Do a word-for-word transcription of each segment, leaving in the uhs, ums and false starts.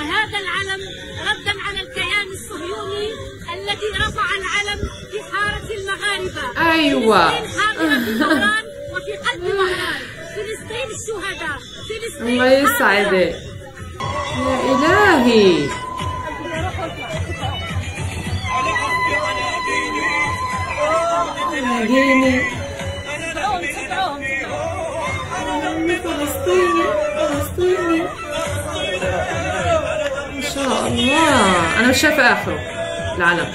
وهذا العلم ردا على الكيان الصهيوني الذي رفع العلم في حارة المغاربة. أيوة. فلسطين حاضرة في وهران وفي قلب وهران. فلسطين الشهداء. فلسطين الله يسعدك يا إلهي. ناديني فلسطيني فلسطيني ما شاء الله. أنا مش شايفة آخره العلم.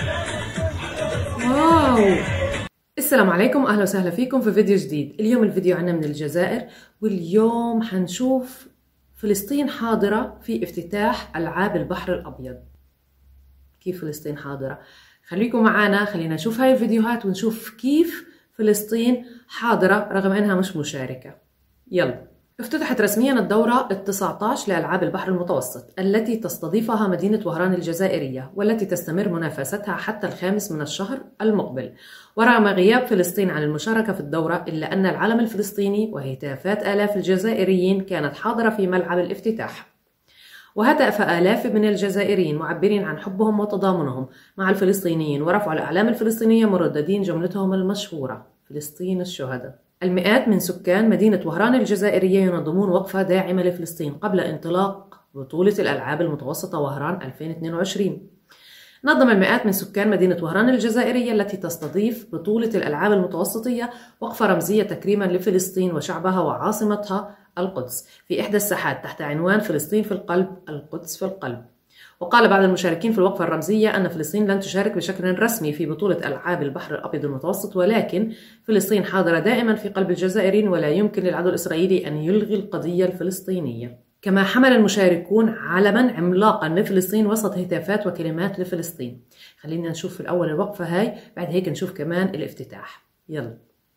واو. السلام عليكم، أهلا وسهلا فيكم في فيديو جديد. اليوم الفيديو عنا من الجزائر، واليوم حنشوف فلسطين حاضرة في افتتاح ألعاب البحر الأبيض. كيف فلسطين حاضرة؟ خليكم معنا، خلينا نشوف هاي الفيديوهات ونشوف كيف فلسطين حاضرة رغم أنها مش مشاركة. يلا. افتتحت رسميا الدورة التسعة عشر لألعاب البحر المتوسط التي تستضيفها مدينة وهران الجزائرية، والتي تستمر منافستها حتى الخامس من الشهر المقبل. ورغم غياب فلسطين عن المشاركة في الدورة، إلا أن العلم الفلسطيني وهتافات آلاف الجزائريين كانت حاضرة في ملعب الافتتاح. وهتف آلاف من الجزائريين معبرين عن حبهم وتضامنهم مع الفلسطينيين، ورفعوا الأعلام الفلسطينية مرددين جملتهم المشهورة: فلسطين الشهداء. المئات من سكان مدينة وهران الجزائرية ينظمون وقفة داعمة لفلسطين قبل انطلاق بطولة الألعاب المتوسطة وهران ألفين واثنين وعشرين. نظم المئات من سكان مدينة وهران الجزائرية التي تستضيف بطولة الألعاب المتوسطية وقفة رمزية تكريما لفلسطين وشعبها وعاصمتها القدس في إحدى الساحات تحت عنوان فلسطين في القلب، القدس في القلب. وقال بعض المشاركين في الوقفة الرمزية أن فلسطين لن تشارك بشكل رسمي في بطولة ألعاب البحر الأبيض المتوسط، ولكن فلسطين حاضرة دائما في قلب الجزائريين، ولا يمكن للعدو الإسرائيلي أن يلغي القضية الفلسطينية. كما حمل المشاركون علما عملاقا لفلسطين وسط هتافات وكلمات لفلسطين. خلينا نشوف في الأول الوقفة هاي، بعد هيك نشوف كمان الافتتاح. يلا.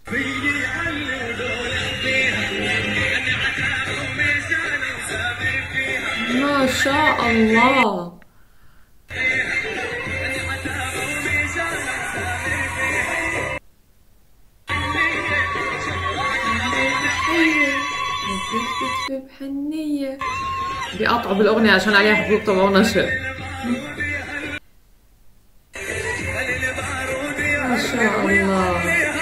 ما شاء الله. بحنية بيقطعوا بالأغنية عشان عليها حقوق طبع ونشر. ما شاء الله.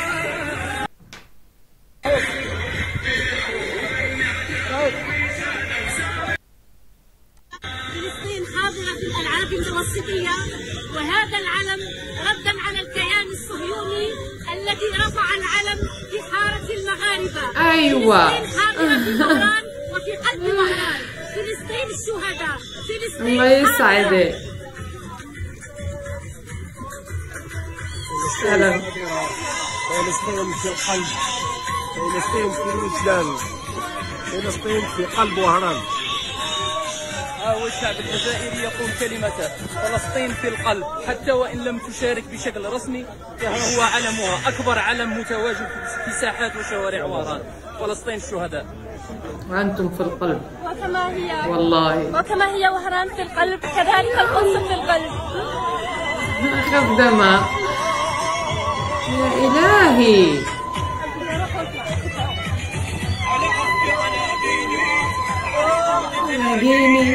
فلسطين حاضرة في الألعاب المتوسطية، وهذا العلم ردا على الكيان الصهيوني الذي رفع العلم في حارة المغاربة. أيوة. فلسطين حاضرة في وهران وفي قلب وهران. فلسطين الشهداء. فلسطين. الله يسعدك. سلام. فلسطين في القلب، فلسطين في الوجدان، فلسطين في قلب وهران. ها هو الشعب الجزائري يقول كلمته: فلسطين في القلب. حتى وإن لم تشارك بشكل رسمي، فها هو علمها، أكبر علم متواجد في ساحات وشوارع وهران. فلسطين الشهداء. وأنتم في القلب. وكما هي والله وكما هي وهران في القلب، كذلك القدس في القلب. أخذ دمها يا إلهي. ناديني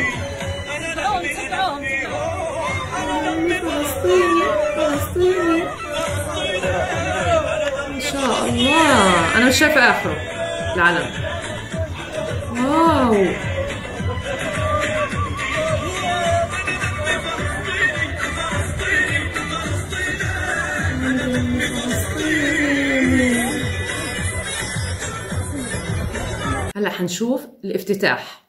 فلسطيني فلسطيني ما شاء الله. أنا مش شايفة آخره العلم. واو. هلا حنشوف الافتتاح.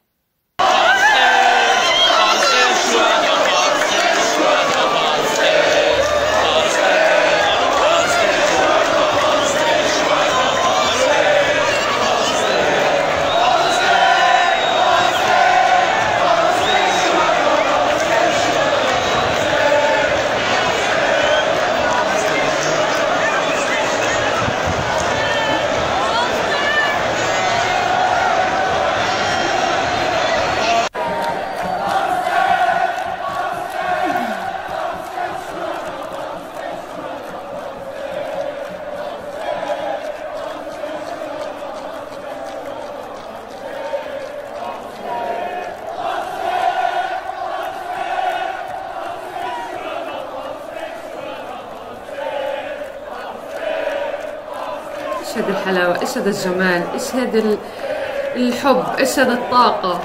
ايش هذه الحلاوة، ايش هذا الجمال، ايش هذا الحب، ايش هذا الطاقة.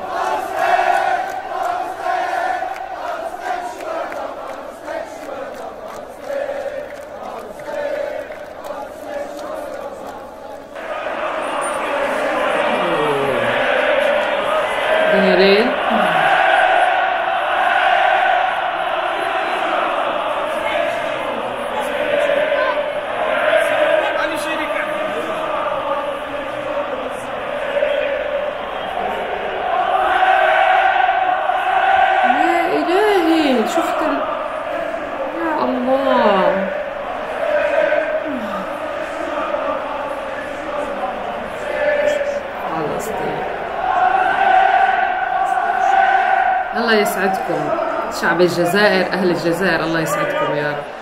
دنيا شفت ال... يا الله. فلسطين الله يسعدكم شعب الجزائر، أهل الجزائر الله يسعدكم يا رب.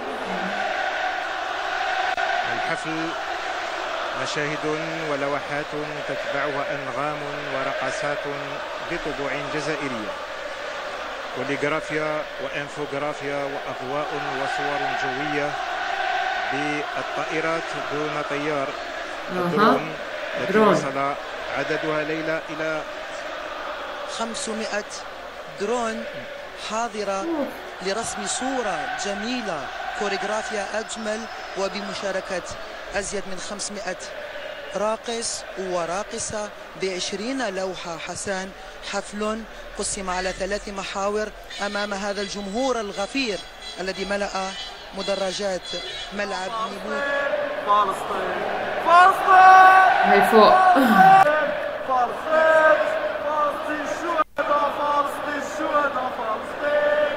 الحفل مشاهد ولوحات تتبعها أنغام ورقصات بطبوع جزائرية، وليغرافيا وانفوغرافيا واضواء وصور جويه بالطائرات دون طيار، الدرون التي وصل عددها ليلة الى خمسمائة درون حاضره لرسم صوره جميله، كوريغرافيا اجمل وبمشاركه ازيد من خمسمائة راقص وراقصة بعشرين لوحة. حسان حفل قسم على ثلاث محاور أمام هذا الجمهور الغفير الذي ملأ مدرجات ملعب نيمود. فلسطين فلسطين هاي فوق. فلسطين فلسطين شهداء فلسطين شهداء فلسطين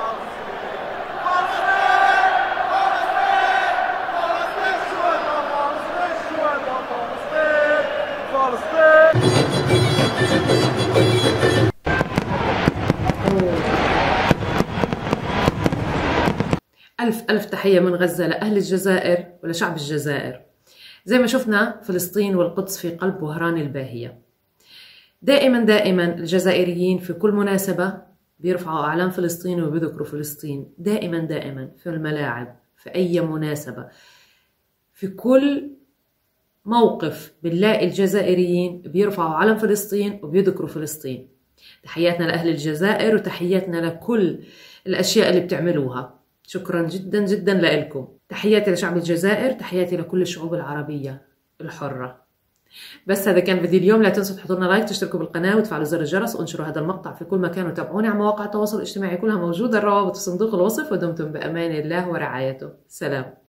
ألف ألف تحية من غزة لأهل الجزائر ولشعب الجزائر. زي ما شفنا فلسطين والقدس في قلب وهران الباهية. دائما دائما الجزائريين في كل مناسبة بيرفعوا أعلام فلسطين وبيذكروا فلسطين، دائما دائما في الملاعب، في أي مناسبة، في كل موقف بنلاقي الجزائريين بيرفعوا علم فلسطين وبيذكروا فلسطين. تحياتنا لأهل الجزائر وتحياتنا لكل الأشياء اللي بتعملوها. شكرا جدا جدا لكم. تحياتي لشعب الجزائر، تحياتي لكل الشعوب العربية الحرة. بس هذا كان فيديو اليوم. لا تنسوا تحطوا لنا لايك، تشتركوا بالقناة وتفعلوا زر الجرس وانشروا هذا المقطع في كل مكان، وتابعوني على مواقع التواصل الاجتماعي كلها موجودة الروابط في صندوق الوصف. ودمتم بأمان الله ورعايته. سلام.